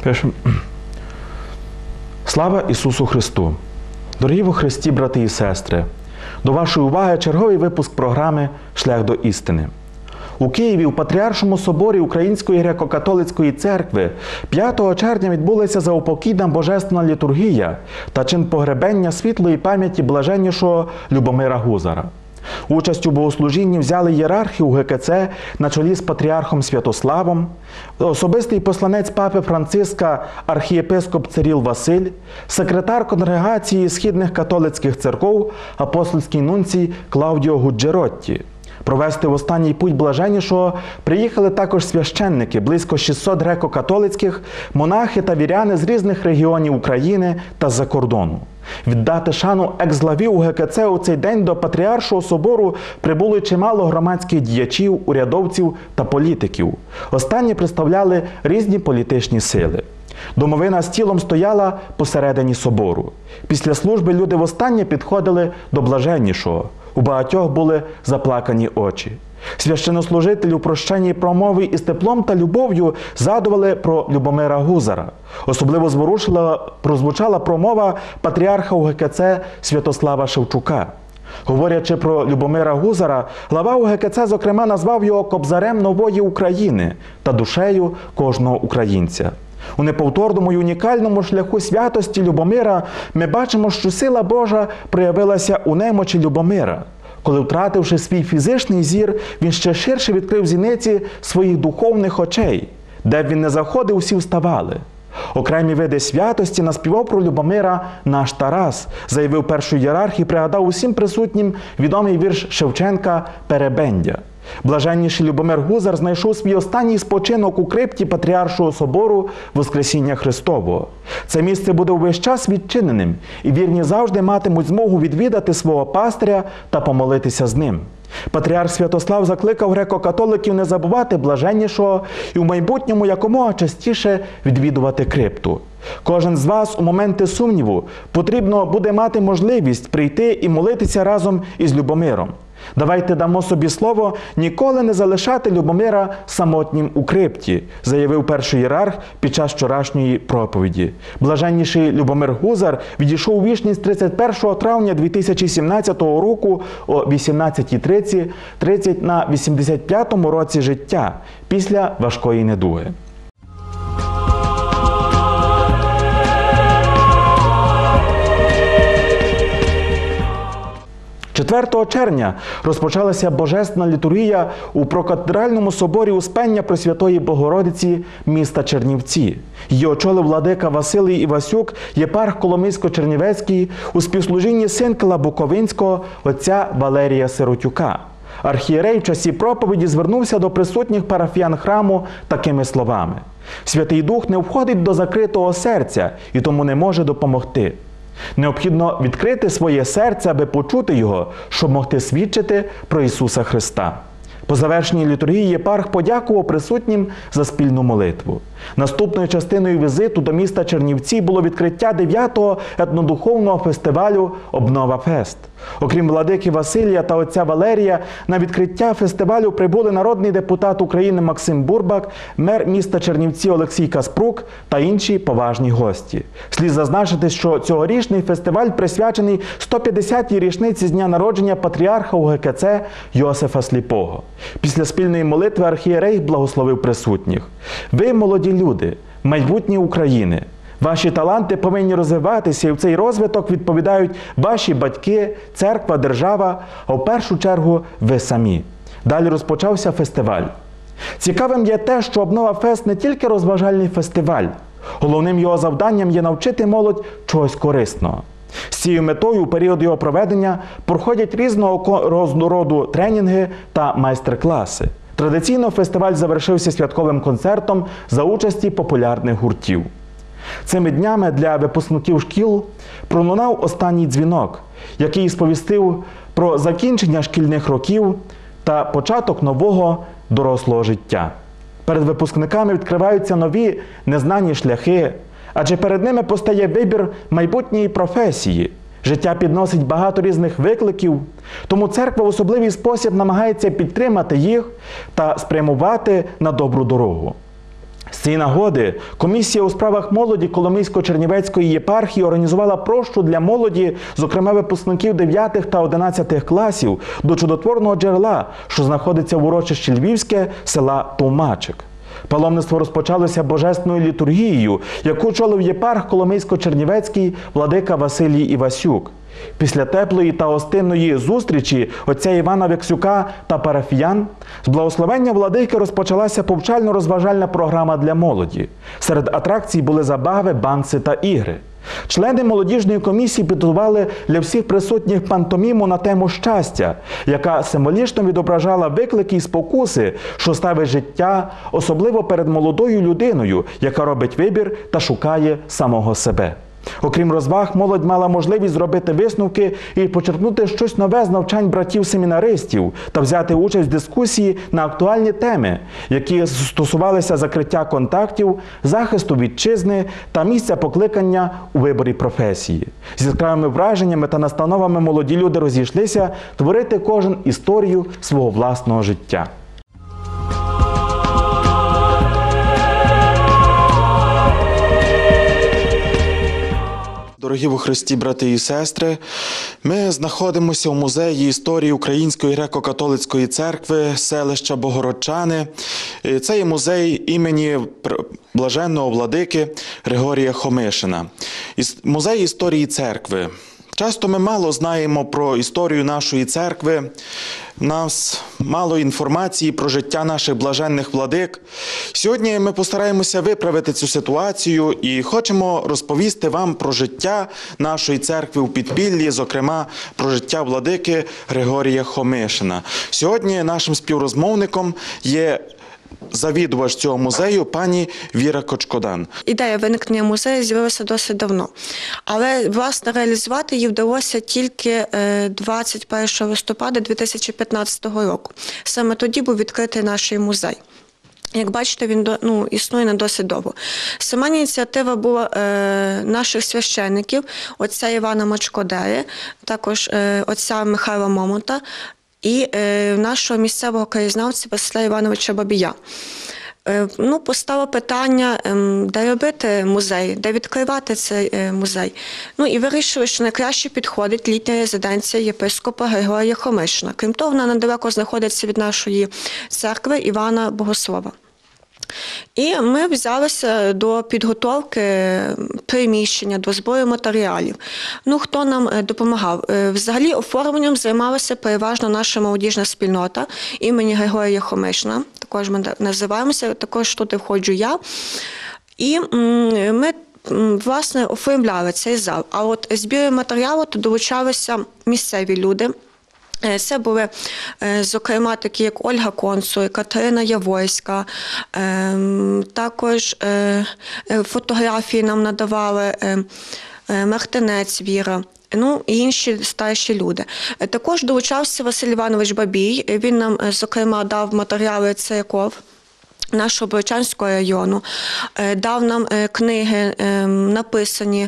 Пишемо. Слава Ісусу Христу! Дорогі во Христі, брати і сестри! До вашої уваги черговий випуск програми «Шлях до істини». У Києві у Патріаршому соборі Української греко-католицької церкви 5 червня відбулася заупокійна божественна літургія та чин погребення світлої пам'яті блаженнішого Любомира Гузара. Участь у богослужінні взяли ієрархи УГКЦ на чолі з патріархом Святославом, особистий посланець папи Франциска архієпископ Цирил Василь, секретар конгрегації східних католицьких церков апостольський нунцій Клаудіо Гуджеротті. Провести в останній путь блаженнішого приїхали також священники, близько 600 греко-католицьких, монахи та віряни з різних регіонів України та з-за кордону. Віддати шану екс-главі УГКЦ у цей день до Патріаршого собору прибуло чимало громадських діячів, урядовців та політиків. Останні представляли різні політичні сили. Домовина з тілом стояла посередині собору. Після служби люди востаннє підходили до блаженнішого. У багатьох були заплакані очі. Священнослужителі у прощенній промові із теплом та любов'ю згадували про Любомира Гузара. Особливо зворушливо прозвучала промова патріарха УГКЦ Святослава Шевчука. Говорячи про Любомира Гузара, глава УГКЦ, зокрема, назвав його кобзарем нової України та душею кожного українця. У неповторному й унікальному шляху святості Любомира ми бачимо, що сила Божа проявилася у немочі Любомира. Коли, втративши свій фізичний зір, він ще ширше відкрив зіниці своїх духовних очей. Де б він не заходив, усі вставали. Окремі види святості наспівав про Любомира наш Тарас, заявив перший ієрарх і пригадав усім присутнім відомий вірш Шевченка «Перебендя». Блаженніший Любомир Гузар знайшов свій останній спочинок у крипті Патріаршого собору Воскресіння Христового. Це місце буде увесь час відчиненим, і вірні завжди матимуть змогу відвідати свого пастиря та помолитися з ним. Патріарх Святослав закликав греко-католиків не забувати блаженнішого і в майбутньому якомога частіше відвідувати крипту. Кожен з вас у моменти сумніву потрібно буде мати можливість прийти і молитися разом із Любомиром. Давайте дамо собі слово ніколи не залишати Любомира самотнім у крипті, заявив перший ієрарх під час вчорашньої проповіді. Блаженніший Любомир Гузар відійшов у вічність 31 травня 2017 року о 18:30 на 85-му році життя після важкої недуги. 4 червня розпочалася божественна літургія у прокафедральному соборі Успення Пресвятої Богородиці міста Чернівці. Її очолив владика Василій Івасюк, єпарх Коломийсько-Чернівецький, у співслужінні синкела Буковинського отця Валерія Сиротюка. Архієрей в часі проповіді звернувся до присутніх парафіян храму такими словами: «Святий Дух не входить до закритого серця і тому не може допомогти. Необхідно відкрити своє серце, аби почути його, щоб могти свідчити про Ісуса Христа». По завершенні літургії єпарх подякував присутнім за спільну молитву. Наступною частиною візиту до міста Чернівці було відкриття 9-го етнодуховного фестивалю «Обнова Фест». Окрім владики Василія та отця Валерія, на відкриття фестивалю прибули народний депутат України Максим Бурбак, мер міста Чернівці Олексій Каспрук та інші поважні гості. Слід зазначити, що цьогорічний фестиваль присвячений 150-й річниці з дня народження патріарха УГКЦ Йосифа Сліпого. Після спільної молитви архієрей благословив присутніх. Ви, молоді люди, майбутнє України. Ваші таланти повинні розвиватися, і в цей розвиток відповідають ваші батьки, церква, держава, а в першу чергу ви самі. Далі розпочався фестиваль. Цікавим є те, що Обнова Фест не тільки розважальний фестиваль. Головним його завданням є навчити молодь чогось корисного. З цією метою у період його проведення проходять різного роду тренінги та майстер-класи. Традиційно фестиваль завершився святковим концертом за участі популярних гуртів. Цими днями для випускників шкіл пролунав останній дзвінок, який сповістив про закінчення шкільних років та початок нового дорослого життя. Перед випускниками відкриваються нові незнані шляхи, адже перед ними постає вибір майбутньої професії. Життя підносить багато різних викликів, тому церква в особливий спосіб намагається підтримати їх та спрямувати на добру дорогу. З цієї нагоди комісія у справах молоді Коломийсько-Чернівецької єпархії організувала прощу для молоді, зокрема випускників 9 та 11 класів, до чудотворного джерела, що знаходиться в урочищі Львівське села Товмачик. Паломництво розпочалося божественною літургією, яку очолив єпарх Коломийсько-Чернівецький владика Василій Івасюк. Після теплої та гостинної зустрічі отця Івана Вексюка та парафіян з благословення владики розпочалася повчально-розважальна програма для молоді. Серед атракцій були забави, банкси та ігри. Члени молодіжної комісії підготували для всіх присутніх пантоміму на тему щастя, яка символічно відображала виклики і спокуси, що ставить життя, особливо перед молодою людиною, яка робить вибір та шукає самого себе. Окрім розваг, молодь мала можливість зробити висновки і почерпнути щось нове з навчань братів-семінаристів та взяти участь в дискусії на актуальні теми, які стосувалися закриття контактів, захисту вітчизни та місця покликання у виборі професії. З яскравими враженнями та настановами молоді люди розійшлися творити кожен історію свого власного життя. Дорогі во Христі, брати і сестри, ми знаходимося у музеї історії Української греко-католицької церкви селища Богородчани. Це є музей імені блаженного владики Григорія Хомишина. Музей історії церкви. Часто ми мало знаємо про історію нашої церкви, в нас мало інформації про життя наших блаженних владик. Сьогодні ми постараємося виправити цю ситуацію і хочемо розповісти вам про життя нашої церкви у підпіллі, зокрема про життя владики Григорія Хомишина. Сьогодні нашим співрозмовником є завідувач цього музею пані Віра Кочкодан. Ідея виникнення музею з'явилася досить давно, але, власне, реалізувати її вдалося тільки 21 листопада 2015 року. Саме тоді був відкритий наш музей. Як бачите, він існує не досить довго. Сама ініціатива була наших священників, отця Івана Мачкодеї, також отця Михайла Момота, і нашого місцевого краєзнавця Василя Івановича Бабія. Постало питання, де робити музей, де відкривати цей музей. І вирішили, що найкраще підходить літня резиденція єпископа Григорія Хомишина. Крім того, вона недалеко знаходиться від нашої церкви Івана Богослова. І ми взялися до підготовки приміщення, до збору матеріалів. Хто нам допомагав? Взагалі оформленням займалася переважно наша молодіжна спільнота імені Григорія Хомишина. Також ми називаємося, також тут входжу я. І ми, власне, оформляли цей зал. А от збір матеріалу долучалися місцеві люди. Це були, зокрема, такі як Ольга Консуй, Катерина Яворська, також фотографії нам надавали Мартинець Віра, і інші старші люди. Також долучався Василь Іванович Бабій, він нам, зокрема, дав матеріали церков нашого Богородчанського району, дав нам книги, написані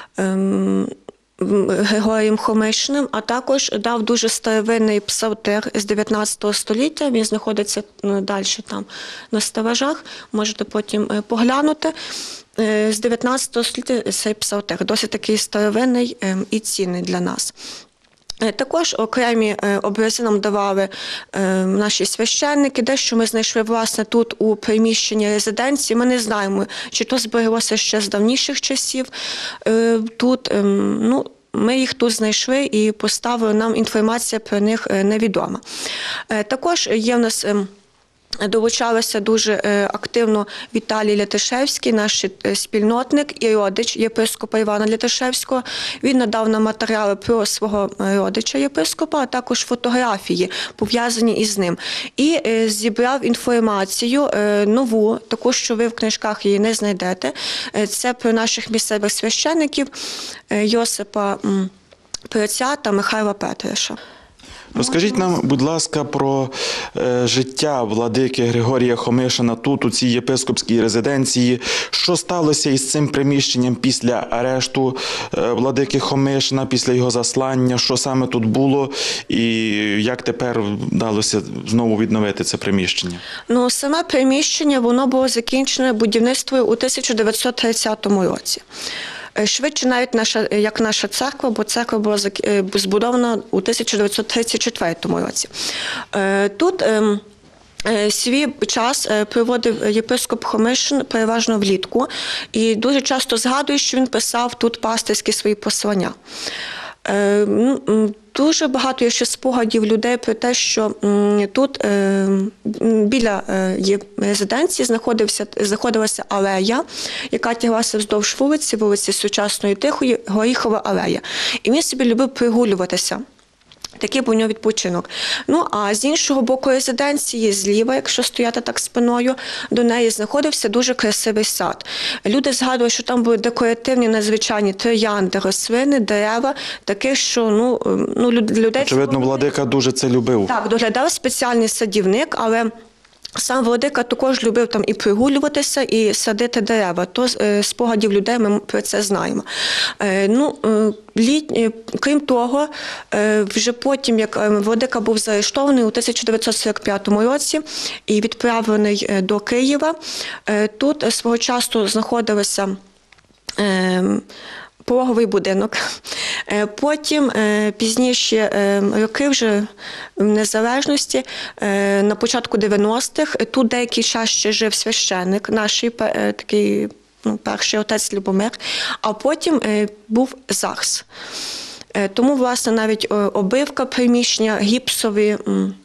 Григорієм Хомишиним, а також дав дуже старовинний псалтир з 19 століття. Він знаходиться далі там на стелажах, можете потім поглянути. З 19 століття цей псалтир, досить такий старовинний і цінний для нас. Також окремі образи нам давали наші священники, дещо ми знайшли, власне, тут у приміщенні резиденції. Ми не знаємо, чи то збереглося ще з давніших часів. Тут, ми їх тут знайшли і поставили, нам інформація про них невідома. Також є в нас... Долучалися дуже активно Віталій Лятишевський, наш спільнотник і родич єпископа Івана Лятишевського. Він надав нам матеріали про свого родича єпископа, а також фотографії, пов'язані із ним. І зібрав інформацію нову, таку, що ви в книжках її не знайдете. Це про наших місцевих священників Йосипа Приця та Михайла Петриша. Розкажіть нам, будь ласка, про життя владики Григорія Хомишина тут, у цій єпископській резиденції. Що сталося із цим приміщенням після арешту владики Хомишина, після його заслання? Що саме тут було і як тепер вдалося знову відновити це приміщення? Ну, саме приміщення, воно було закінчене будівництвою у 1930 році. Швидше навіть як наша церква, бо церква була збудована у 1934 році. Тут свій час проводив єпископ Хомишин переважно влітку і дуже часто згадує, що він писав тут пастирські свої послання. Дуже багато є ще спогадів людей про те, що тут біля резиденції знаходилася алея, яка тяглася вздовж вулиці Сучасної Тихої, Горіхова алея. І він собі любив прогулюватися. Такий був у нього відпочинок. Ну, а з іншого боку резиденції, зліва, якщо стояти так спиною, до неї знаходився дуже красивий сад. Люди згадують, що там були декоративні, надзвичайні троянди, рослини, дерева, такі, що людей... Очевидно, владика дуже це любив. Так, доглядав спеціальний садівник, але... Сам владика також любив там і прогулюватися, і садити дерева. То спогадів людей ми про це знаємо. Крім того, вже потім, як владика був заарештований у 1945 році і відправлений до Києва, тут свого часу знаходилися пологовий будинок. Потім, пізніше роки вже незалежності, на початку 90-х, тут деякий час ще жив священник, наш такий перший отець Любомир, а потім був ЗАГС. Тому, власне, навіть обивка приміщення, гіпсові,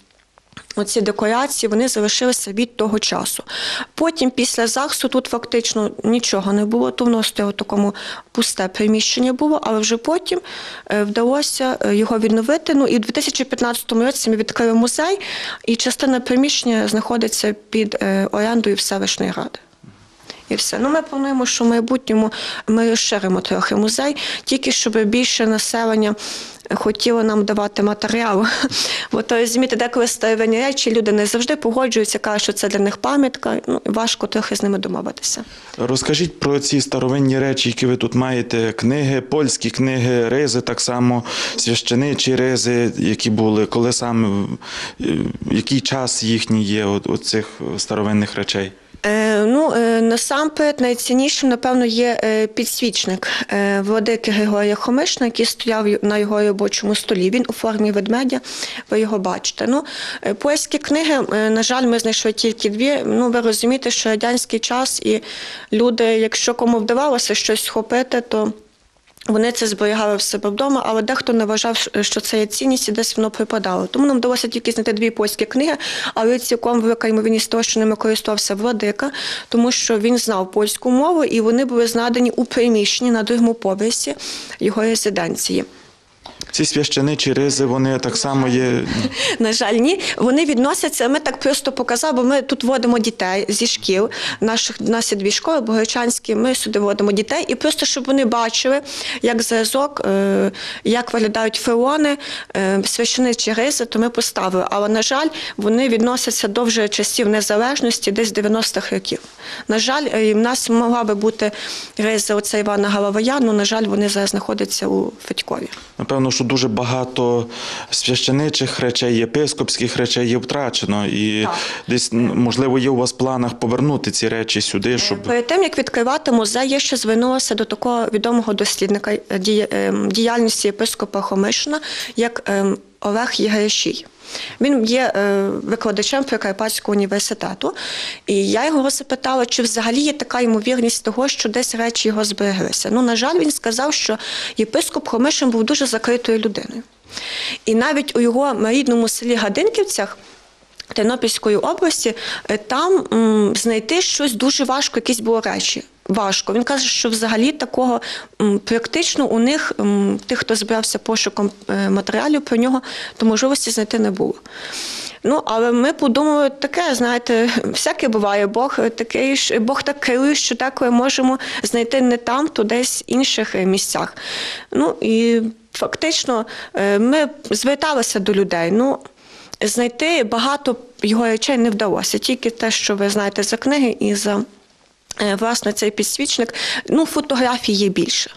оці декорації, вони залишилися від того часу. Потім, після ЗАГСу, тут фактично нічого не було, то воно стояло такому пусте приміщення було, але вже потім вдалося його відновити. Ну і в 2015 році ми відкрили музей, і частина приміщення знаходиться під орендою Всевишньої Ради. І все. Ну, ми плануємо, що в майбутньому ми розширимо трохи музей, тільки щоб більше населення хотіло нам давати матеріал. Бо то, розумієте, деколи старовинні речі, люди не завжди погоджуються, кажуть, що це для них пам'ятка, важко трохи з ними домовитися. Розкажіть про ці старовинні речі, які ви тут маєте, книги, польські книги, ризи, так само священичі ризи, які були, коли саме, який час їхній є от цих старовинних речей? Насамперед, найціннішим, напевно, є підсвічник владики Григорія Хомишина, який стояв на його робочому столі. Він у формі ведмедя, ви його бачите. Польські книги, на жаль, ми знайшли тільки дві. Ви розумієте, що радянський час, і люди, якщо кому вдавалося щось схопити, то вони це зберігали в себе вдома, але дехто не вважав, що це є цінність, і десь воно припадало. Тому нам вдалося тільки знайти дві польські книги, але цілком велика ймовірність того, що ними користувався владика, тому що він знав польську мову, і вони були знайдені у приміщенні на другому поверсі його резиденції. Ці священичі ризи, вони так само є? На жаль, ні. Вони відносяться, ми так просто показали, бо ми тут водимо дітей зі шкіл, у нас є дві школи, богородчанські, ми сюди водимо дітей, і просто, щоб вони бачили, як зразок, як виглядають феони, священичі ризи, то ми поставили. Але, на жаль, вони відносяться до вже часів незалежності, десь 90-х років. На жаль, в нас могла би бути риза оця Івана Головая, але, на жаль, вони зараз знаходяться у Федькові. Напевно, що дуже багато священичих речей, єпископських речей є втрачено. І десь, можливо, є у вас в планах повернути ці речі сюди, щоб... Перед тим, як відкривати музей, я ще звернулася до такого відомого дослідника діяльності єпископа Хомишина, як Олег Єгеришій. Він є викладачем Прикарпатського університету, і я його запитала, чи взагалі є така ймовірність того, що десь речі його збереглися. На жаль, він сказав, що єпископ Хомишин був дуже закритою людиною. І навіть у його рідному селі Гадинківцях Тернопільської області, там знайти щось дуже важко, якісь були речі. Важко. Він каже, що взагалі такого практично у них, тих, хто збирався пошуком матеріалів про нього, то можливості знайти не було. Ну, але ми подумали таке, знаєте, всяке буває. Бог так керує, що деколи можемо знайти не там, то десь в інших місцях. Ну, і фактично ми зверталися до людей. Ну, знайти багато його речей не вдалося. Тільки те, що ви знаєте за книги і за, власне, цей підсвічник. Ну, фотографій є більше.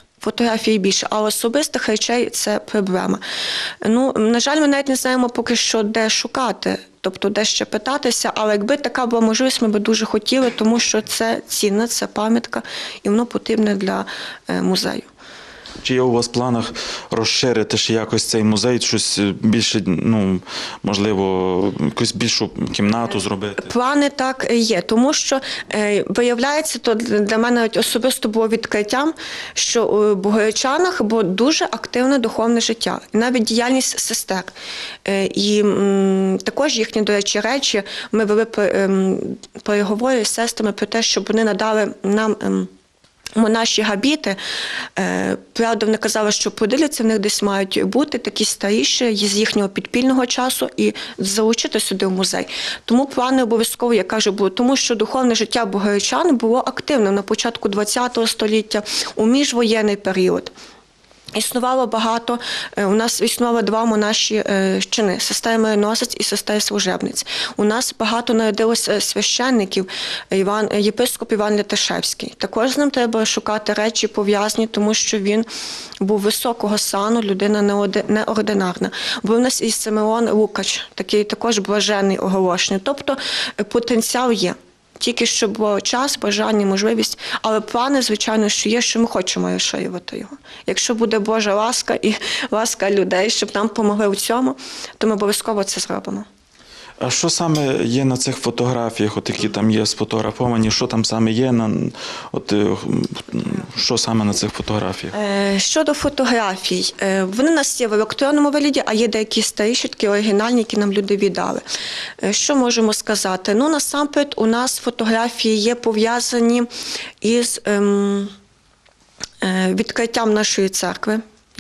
А особистих речей – це проблема. Ну, на жаль, ми навіть не знаємо поки що, де шукати, тобто де ще питатися, але якби така була можливість, ми б дуже хотіли, тому що це цінна, це пам'ятка, і воно потрібне для музею. Чи є у вас в планах розширити ще якось цей музей, щось більше, ну, можливо, якусь більшу кімнату зробити? Плани так є, тому що, виявляється, то для мене особисто було відкриттям, що у Богородчанах було дуже активне духовне життя, навіть діяльність сестер. І також їхні, до речі, ми вели переговори з сестрами про те, щоб вони надали нам монаші габіти. Правда, вони казали, що подивляться, в них десь мають бути такі старіші з їхнього підпільного часу і залучити сюди в музей. Тому плани обов'язково, я кажу, були, тому що духовне життя богородчан було активним на початку ХХ століття, у міжвоєнний період. Існувало багато, у нас існувало два монаші чини – сестер Мироносець і сестер Служебниць. У нас багато народилося священників, єпископ Іван Лятишевський. Також з ним треба шукати речі пов'язані, тому що він був високого сану, людина неординарна. Був у нас і Симеон Лукач, такий також блаженний, оголошений. Тобто потенціал є. Тільки щоб було час, бажання, можливість, але плани, звичайно, що є, що ми хочемо розширювати його. Якщо буде Божа ласка і ласка людей, щоб нам допомогли у цьому, то ми обов'язково це зробимо. А що саме є на цих фотографіях, от які там є сфотографовані, що там саме є, що саме на цих фотографіях? Щодо фотографій, вони у нас є в електронному вигляді, а є деякі старіші, такі оригінальні, які нам люди віддали. Що можемо сказати? Ну, насамперед, у нас фотографії є пов'язані із відкриттям нашої церкви.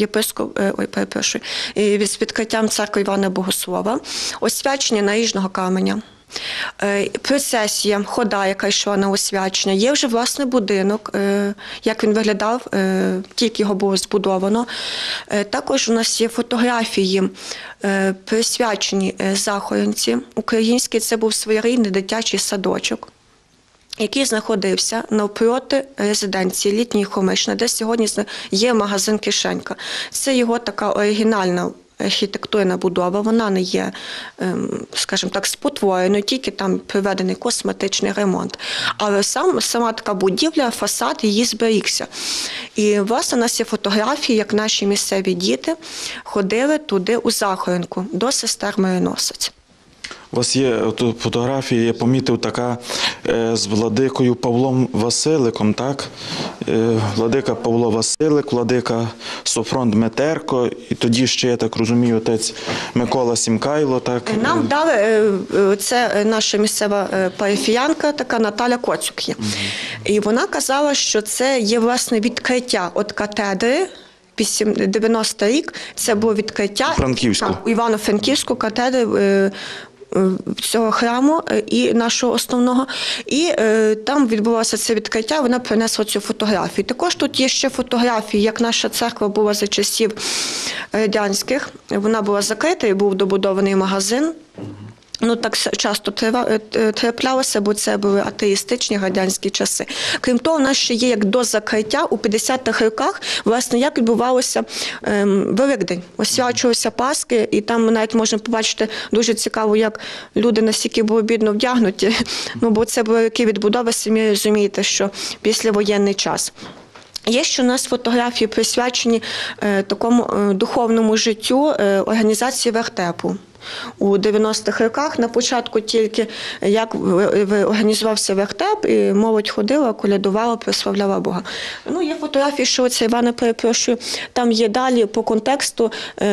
З відкриттям церкви Івана Богослова, освячення наріжного каменя, процесія, хода, яка йшла на освячення. Є вже, власне, будинок, як він виглядав, тільки його було збудовано. Також у нас є фотографії, присвячені Захоринці українській. Це був своєрідний дитячий садочок, який знаходився навпроти резиденції Літньої Хомишина, де сьогодні є магазин «Кишенька». Це його така оригінальна архітектурна будова, вона не є, скажімо так, спотвореною, тільки там проведений косметичний ремонт. Але сама така будівля, фасад її зберігся. І, власне, у нас є фотографії, як наші місцеві діти ходили туди у Захоринку, до сестер Мироносець. У вас є тут фотографія, я помітив, така з владикою Павлом Василиком, так? Владика Павло Василик, владика Софрон Дмитерко, і тоді ще, я так розумію, отець Микола Сімкайло, так? Нам дали, це наша місцева парафіянка, така Наталя Коцюк є. І вона казала, що це є, власне, відкриття від катедри, 90 рік, це було відкриття Франківську. У Івано-Франківську катедри цього храму і нашого основного. І там відбулося це відкриття, вона принесла цю фотографію. Також тут є ще фотографії, як наша церква була за часів радянських. Вона була закрита і був добудований магазин. Ну, так часто траплялося, бо це були атеїстичні радянські часи. Крім того, у нас ще є, як до закриття, у 50-х роках, власне, як відбувалося Великдень. Освячувалися Пасхи, і там ми навіть можемо побачити дуже цікаво, як люди настільки були бідно вдягнуті, ну, бо це були роки відбудови, самі розумієте, що післявоєнний час. Є ще у нас фотографії, присвячені такому духовному життю організації вертепу. У 90-х роках, на початку тільки, як організувався вертеп, і молодь ходила, колядувала, прославляла Бога. Ну, є фотографії, що це, Івана, перепрошую, там є далі по контексту,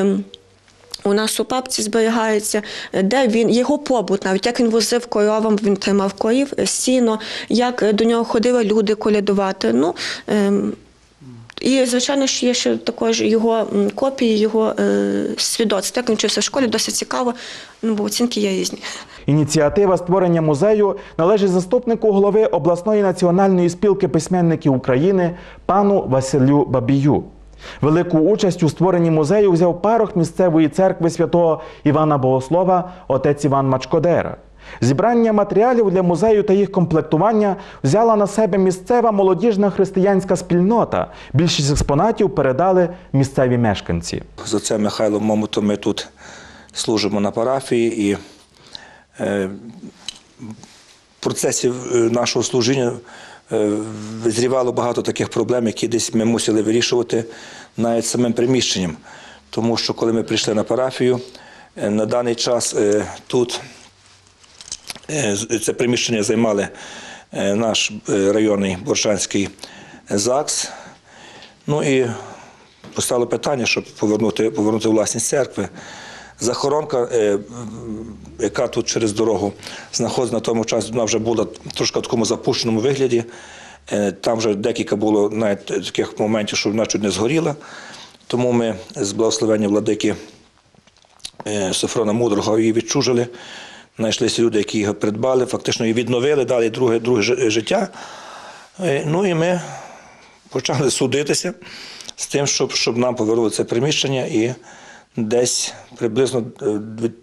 у нас у папці зберігається, де він, його побут навіть, як він возив коровам, він тримав корів, сіно, як до нього ходили люди колядувати. Ну, І, звичайно ж, є ще також його копії, його свідоцтв. Як він вчився в школі, досить цікаво, бо оцінки є різні. Ініціатива створення музею належить заступнику голови обласної національної спілки письменників України пану Василю Бабію. Велику участь у створенні музею взяв парох місцевої церкви святого Івана Богослова отець Іван Мачкодера. Зібрання матеріалів для музею та їх комплектування взяла на себе місцева молодіжна християнська спільнота. Більшість експонатів передали місцеві мешканці. З отцем Михайлом Момотом ми тут служимо на парафії, і в процесі нашого служіння визрівало багато таких проблем, які десь ми мусили вирішувати навіть самим приміщенням. Тому що коли ми прийшли на парафію, на даний час тут це приміщення займали наш районний Боршанський ЗАГС. Ну і постало питання, щоб повернути власність церкви. Захоронка, яка тут через дорогу знаходиться на тому часі, вона вже була трошки в такому запущеному вигляді. Там вже декілька було навіть таких моментів, що вона чуть не згоріла. Тому ми з благословення владики Софрона Мудрого її відчужили. Знайшлися люди, які його придбали, фактично її відновили, дали друге життя. Ну і ми почали судитися з тим, щоб нам повернули це приміщення. І десь приблизно у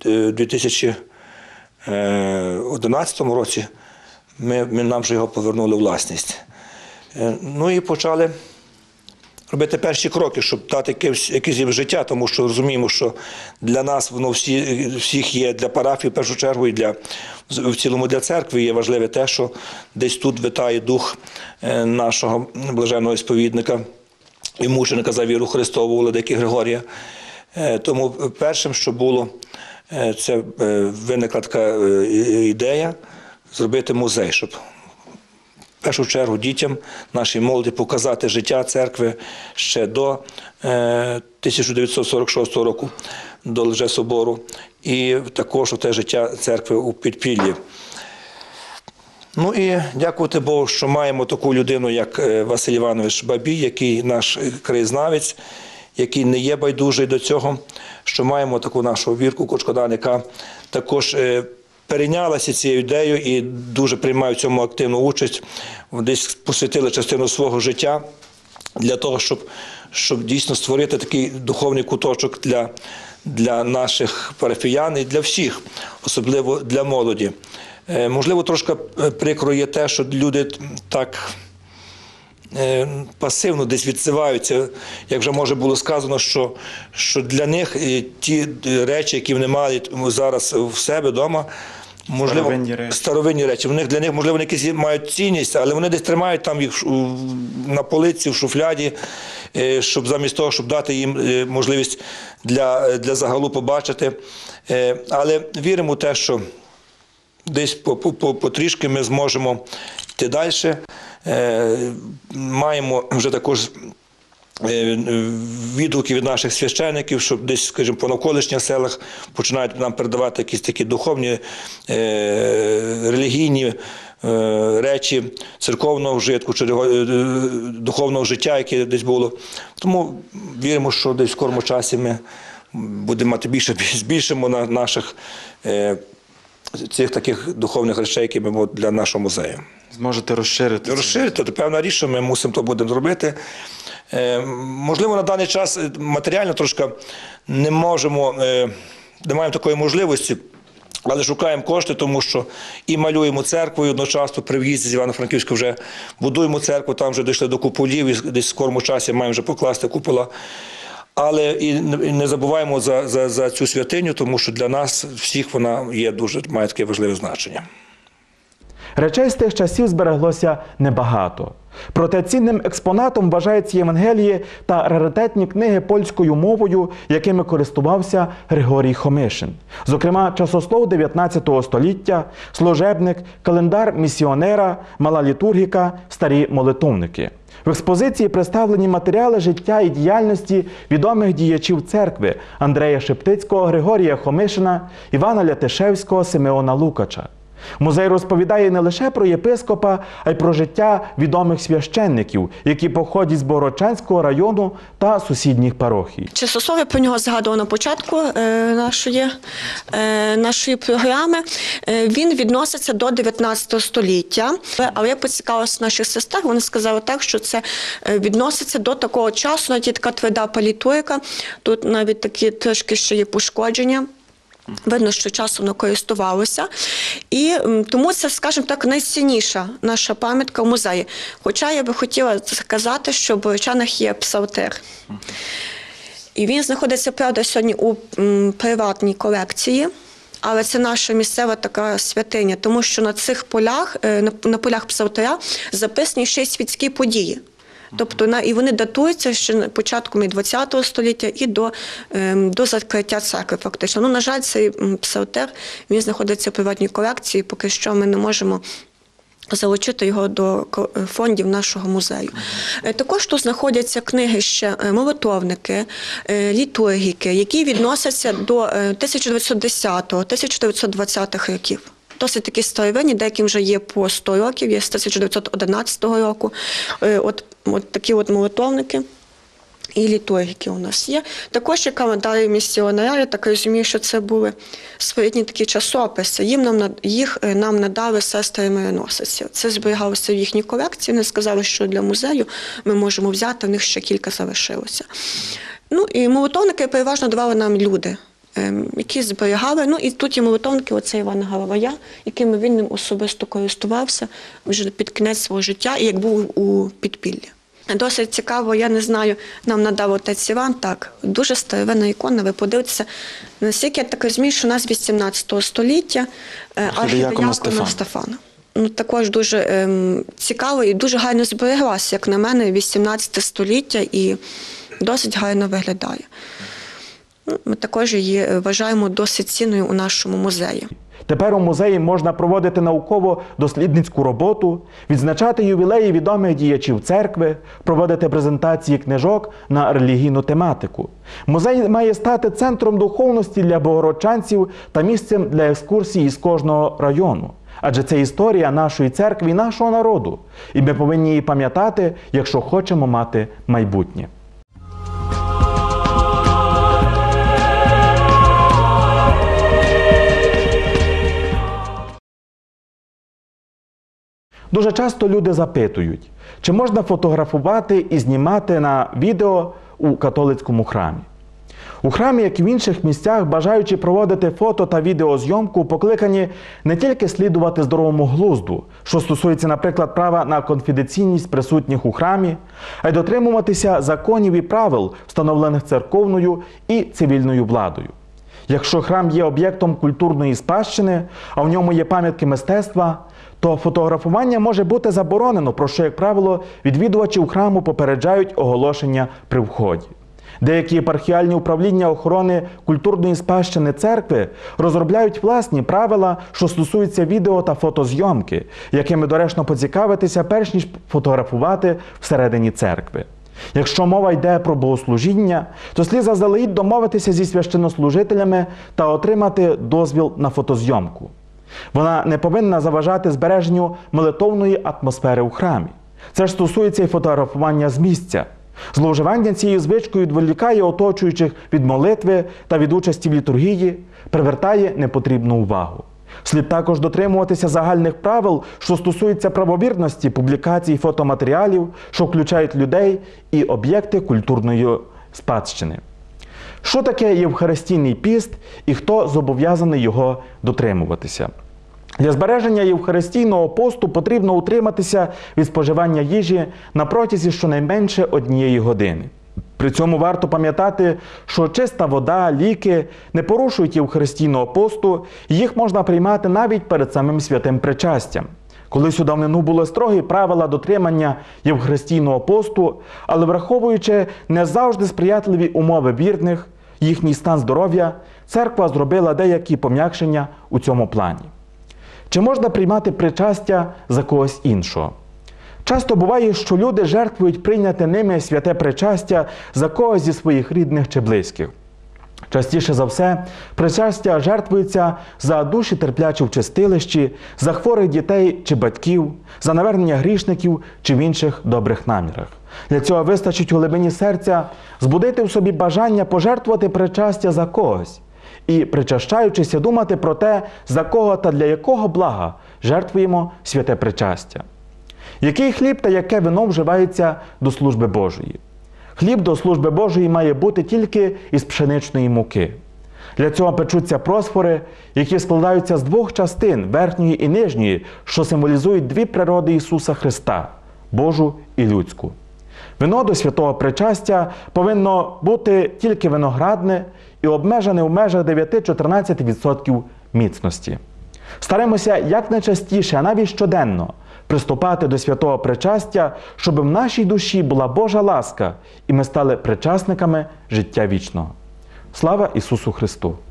2011 році нам вже його повернули у власність. Ну і почали робити перші кроки, щоб дати якесь їм життя, тому що розуміємо, що для нас воно всіх є, для парафії в першу чергу і в цілому для церкви є важливе те, що десь тут витає дух нашого блаженного сповідника і мученика за віру Христову владики Григорія. Тому першим, що було, це виникла така ідея зробити музей, щоб в першу чергу дітям, нашій молоді показати життя церкви ще до 1946 року, до Лжесобору, і також те життя церкви у підпіллі. Ну і дякувати Богу, що маємо таку людину, як Василь Іванович Бабій, який наш краєзнавець, який не є байдужий до цього, що маємо таку нашу Вірку Кочкодан, яка також перейнялася цією ідеєю і дуже приймає в цьому активну участь. Десь посвятили частину свого життя для того, щоб дійсно створити такий духовний куточок для наших парафіян і для всіх, особливо для молоді. Можливо, трошки прикро є те, що люди так пасивно десь відсиваються, як вже може було сказано, що для них ті речі, які вони мають зараз в себе вдома, можливо, старовинні речі. Для них, можливо, вони якісь мають цінність, але вони десь тримають там їх на полиці, в шуфляді, щоб замість того, щоб дати їм можливість для загалу побачити. Але віримо в те, що десь потрішки ми зможемо йти далі. Маємо вже також відгуки від наших священиків, щоб десь, скажімо, по навколишніх селах починають нам передавати якісь такі духовні, релігійні речі церковного вжитку чи духовного життя, яке десь було. Тому віримо, що десь в скорому часі ми будемо мати збільшимо на наших цих таких духовних речей, які ми маємо для нашого музею. Зможете розширити? Розширити, то певна річ, що ми мусимо то будемо зробити. Можливо, на даний час матеріально трошки не маємо такої можливості, але шукаємо кошти, тому що і малюємо церкву, і одночасно при в'їзді з Івано-Франківська вже будуємо церкву, там вже дійшли до куполів, і десь в скорому часі маємо вже покласти купола. Але і не забуваємо за цю святиню, тому що для нас всіх вона має таке важливе значення. Речей з тих часів збереглося небагато. Проте цінним експонатом вважаються Євангелії та раритетні книги польською мовою, якими користувався Григорій Хомишин. Зокрема, часослов 19 століття, служебник, календар місіонера, мала літургіка, старі молитовники. В експозиції представлені матеріали життя і діяльності відомих діячів церкви Андрея Шептицького, Григорія Хомишина, Івана Лятишевського, Симеона Лукача. Музей розповідає не лише про єпископа, а й про життя відомих священників, які походять з Богородчанського району та сусідніх парохій. Часослов'я про нього згадував на початку нашої програми. Він відноситься до 19 століття. Але я поцікавилася наших сестер, вони сказали так, що це відноситься до такого часу, навіть така тверда палітурка, тут навіть такі трошки ще є пошкодження. Видно, що часом воно користувалося. І тому це, скажімо так, найцінніша наша пам'ятка в музеї. Хоча я би хотіла сказати, що в Борочанах є псалтир. І він знаходиться, правда, сьогодні у приватній колекції, але це наша місцева така святиня, тому що на цих полях, на полях псалтиря записані ще й світські події. Тобто і вони датуються ще початком ХХ століття і до закриття церкви фактично. Ну, на жаль, цей псалтир, він знаходиться в приватній колекції, поки що ми не можемо залучити його до фондів нашого музею. Також тут знаходяться книги ще молитовники, літургіки, які відносяться до 1910-1920 років. Досить такі старовинні, деяким вже є по 100 років, є з 1911 року. От такі от молитовники і літургіки у нас є. Також є календарі місіонерів, так розумію, що це були своєрідні такі часописи. Їх нам надали сестри-мироносиці. Це зберігалося в їхній колекції. Вони сказали, що для музею ми можемо взяти, в них ще кілька залишилося. Ну і молитовники переважно давали нам люди, які зберігали. Ну і тут є молитовники, оце Івана Головая, якими він ним особисто користувався вже під кінець свого життя і як був у підпіллі. Досить цікаво, я не знаю, нам надав отець Іван, так, дуже старовинна ікона, ви подивитеся, наскільки я так розумію, що у нас 18 століття архідіякона Стефана. Ну, також дуже цікаво і дуже гарно збереглася, як на мене, 18 століття і досить гарно виглядає. Ми також її вважаємо досить цінною у нашому музеї. Тепер у музеї можна проводити науково-дослідницьку роботу, відзначати ювілеї відомих діячів церкви, проводити презентації книжок на релігійну тематику. Музей має стати центром духовності для богородчанців та місцем для екскурсій із кожного району. Адже це історія нашої церкви і нашого народу. І ми повинні її пам'ятати, якщо хочемо мати майбутнє. Дуже часто люди запитують, чи можна фотографувати і знімати на відео у католицькому храмі. У храмі, як і в інших місцях, бажаючи проводити фото та відеозйомку, покликані не тільки слідувати здоровому глузду, що стосується, наприклад, права на конфіденційність присутніх у храмі, а й дотримуватися законів і правил, встановлених церковною і цивільною владою. Якщо храм є об'єктом культурної спадщини, а в ньому є пам'ятки мистецтва, то фотографування може бути заборонено, про що, як правило, відвідувачів храму попереджають оголошення при вході. Деякі єпархіальні управління охорони культурної спадщини церкви розробляють власні правила, що стосуються відео та фотозйомки, якими доречно поцікавитися, перш ніж фотографувати всередині церкви. Якщо мова йде про богослужіння, то слід заздалегідь домовитися зі священнослужителями та отримати дозвіл на фотозйомку. Вона не повинна заважати збереженню молитовної атмосфери у храмі. Це ж стосується і фотографування з місця. Зловживання цією звичкою відволікає оточуючих від молитви та від участі в літургії, привертає непотрібну увагу. Слід також дотримуватися загальних правил, що стосуються правовірності публікацій фотоматеріалів, що включають людей і об'єкти культурної спадщини. Що таке Євхаристійний піст і хто зобов'язаний його дотримуватися? Для збереження Євхаристійного посту потрібно утриматися від споживання їжі на протязі щонайменше 1 години. При цьому варто пам'ятати, що чиста вода, ліки не порушують Євхаристійного посту, і їх можна приймати навіть перед самим святим причастям. Колись у давнину були строгі правила дотримання Євхаристійного посту, але враховуючи не завжди сприятливі умови вірних, їхній стан здоров'я, церква зробила деякі пом'якшення у цьому плані. Чи можна приймати причастя за когось іншого? Часто буває, що люди жертвують прийняти ними святе причастя за когось зі своїх рідних чи близьких. Частіше за все, причастя жертвується за душі терплячі в чистилищі, за хворих дітей чи батьків, за навернення грішників чи в інших добрих намірах. Для цього вистачить у глибині серця збудити в собі бажання пожертвувати причастя за когось і, причащаючися, думати про те, за кого та для якого блага жертвуємо святе причастя. Який хліб та яке вино вживається до служби Божої? Хліб до служби Божої має бути тільки із пшеничної муки. Для цього печуться просфори, які складаються з двох частин, верхньої і нижньої, що символізують дві природи Ісуса Христа – Божу і людську. Вино до святого причастя повинно бути тільки виноградне і обмежене в межах 9-14% міцності. Стараємося якнайчастіше, а навіть щоденно, приступати до святого причастя, щоб в нашій душі була Божа ласка і ми стали причасниками життя вічного. Слава Ісусу Христу!